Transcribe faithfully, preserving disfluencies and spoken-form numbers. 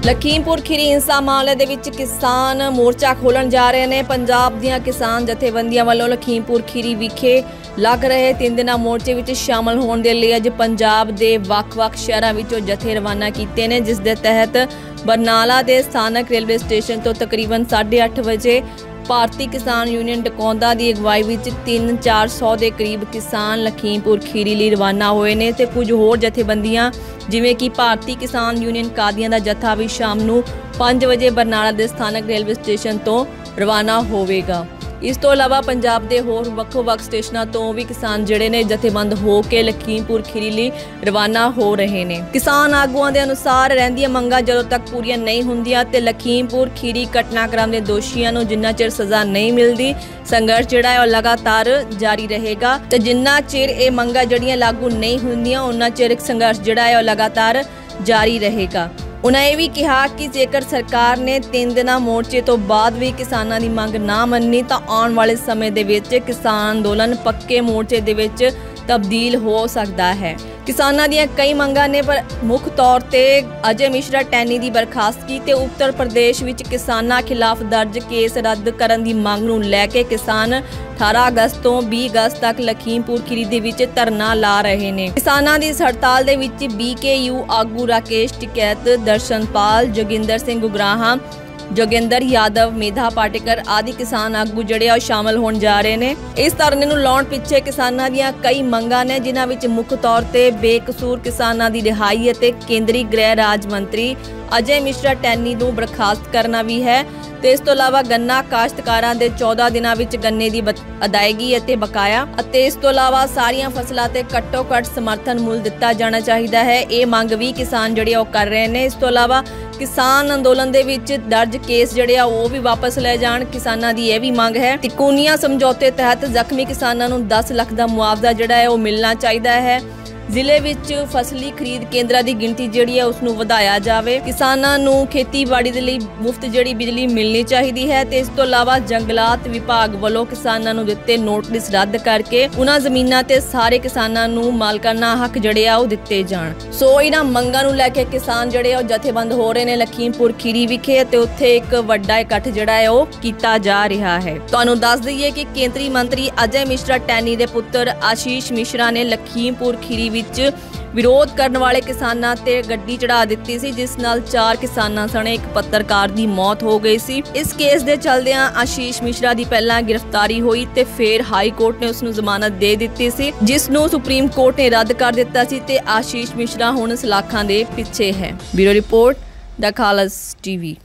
लखीमपुर खीरी हिंसा मामले दे विच किसान मोर्चा खोलन जा रहे हैं। पंजाब दीआं किसान जथेबंदियां वालों लखीमपुर खीरी विखे लग रहे तीन दिना मोर्चे विच शामिल होने के लिए अज पंजाब दे वख-वख शहरां विचों जथे रवाना कीते ने, जिस दे तहत बरनाला दे स्थानक रेलवे स्टेशन तो तकरीबन साढ़े अठ बजे भारतीय किसान यूनियन डकौंदा की अगवाई विच तीन चार सौ के करीब किसान लखीमपुर खीरी लिए रवाना होए ने ते कुछ होर जथेबंदियां जिवें कि भारतीय किसान यूनियन कादियां दा जत्था भी शाम नूं पाँच बजे बरनाला के स्थानक रेलवे स्टेशन तो रवाना होवेगा। इस तो इलावा पंजाब के होर ਵੱਖ-ਵੱਖ स्टेशनों तो भी किसान जिहड़े ने जथेबंद हो के लखीमपुर खीरी लई रवाना हो रहे ने। किसान आगुआं दे अनुसार रहिंदियां मंगां जदों तक पूरीआं नहीं हुंदियां ते लखीमपुर खीरी घटनाक्रम के दोषियों नूं जिन्ना चिर सज़ा नहीं मिलती संघर्ष जिहड़ा है लगातार जारी रहेगा ते जिन्ना चिर ये मंगां जिहड़ियां लागू नहीं हुंदियां उन्ना चिर संघर्ष जिहड़ा है लगातार जारी रहेगा। उन्होंने भी कहा कि जेकर सरकार ने तीन दिन मोर्चे तो बाद भी किसानों की मंग ना मन्नी तो आने वाले समय दे विच किसान अंदोलन पक्के मोर्चे दे विच तब्दील हो सकता है। किसानों दी कई मंगां ने पर मुख तौर ते अजय मिश्रा टैनी की बर्खास्तगी ते उत्तर प्रदेश विच किसानों खिलाफ दर्ज केस रद्द करन दी मंग नूं लैके किसान अठारह अगस्त तो बीस अगस्त तक लखीमपुर खीरी दे विच धरना ला रहे ने। किसानों की इस हड़ताल दे विच बी के यू आगू राकेश टिकैत, दर्शनपाल, जोगिंदर सिंह गुगराहा, जोगिंदर यादव, मेधा पाटेकर आदि किसान आगू जड़े शामिल होने जा रहे हैं। इस धरने नूं लाउण पिछे किसानों दी कई मंगां ने जिन्हां विच मुख तौर ते बेकसूर किसानों की रिहाई अते केंद्रीय गृह राज मंत्री अजय मिश्रा टैनी नूं बर्खास्त करना भी है ते इस तो इलावा गन्ना काश्तकारां दे चौदह दिनां विच गन्ने की अदायगी अते बकाया अते इस तो इलावा सारियां फसलां ते घट्टो घट्ट समर्थन मुल दिता जाना चाहिए है। ये मंग भी किसान जिहड़े ओह कर रहे हैं। इस तो इलावा किसान अंदोलन दे विच दर्ज केस जिहड़े वो भी वापस ले जाण किसानां दी यह भी मंग है। तिकोनिया समझौते तहत जख्मी किसानां नूं दस लख का मुआवजा जिहड़ा है वो मिलना चाहिए है। जिले विच फसली खरीद केंद्रां की गिणती जिहड़ी है उसनूं वधाया जावे। किसानां नूं खेतीबाड़ी दे लई मुफ्त जिहड़ी बिजली मिलनी चाहिए है ते इस तो इलावा जंगलात विभाग वालों किसानां नूं दित्ते नोटिस रद्द करके उन्हां ज़मीनां ते सारे किसानां नूं मालकाना हक जिहड़े आ ओह दित्ते जाण। सो इन्हां मंगां नूं लैके किसान जिहड़े आ जथेबंद हो रहे ने लखीमपुर खीरी विखे ते उत्थे एक वड्डा इकट्ठ जिहड़ा है ओह कीता जा रहा है। तुहानूं दस दईए कि केंद्रीय मंत्री अजय मिश्रा टैनी दे पुत्तर आशीष मिश्रा ने लखीमपुर खीरी विरोध करने वाले किसानां ते गड्डी चढ़ा दी सी, जिस नाल चार किसानां सने एक पत्रकार की मौत हो गई सी। इस केस दे चलदियां आशीष मिश्रा की पहला गिरफ्तारी हुई ते फिर हाई कोर्ट ने उसनूं जमानत दे दी सी, जिसनूं सुप्रीम कोर्ट ने रद्द कर दिता सी ते आशीष मिश्रा हुण सलाखां दे पिछे है। Bureau report the Khalsa TV.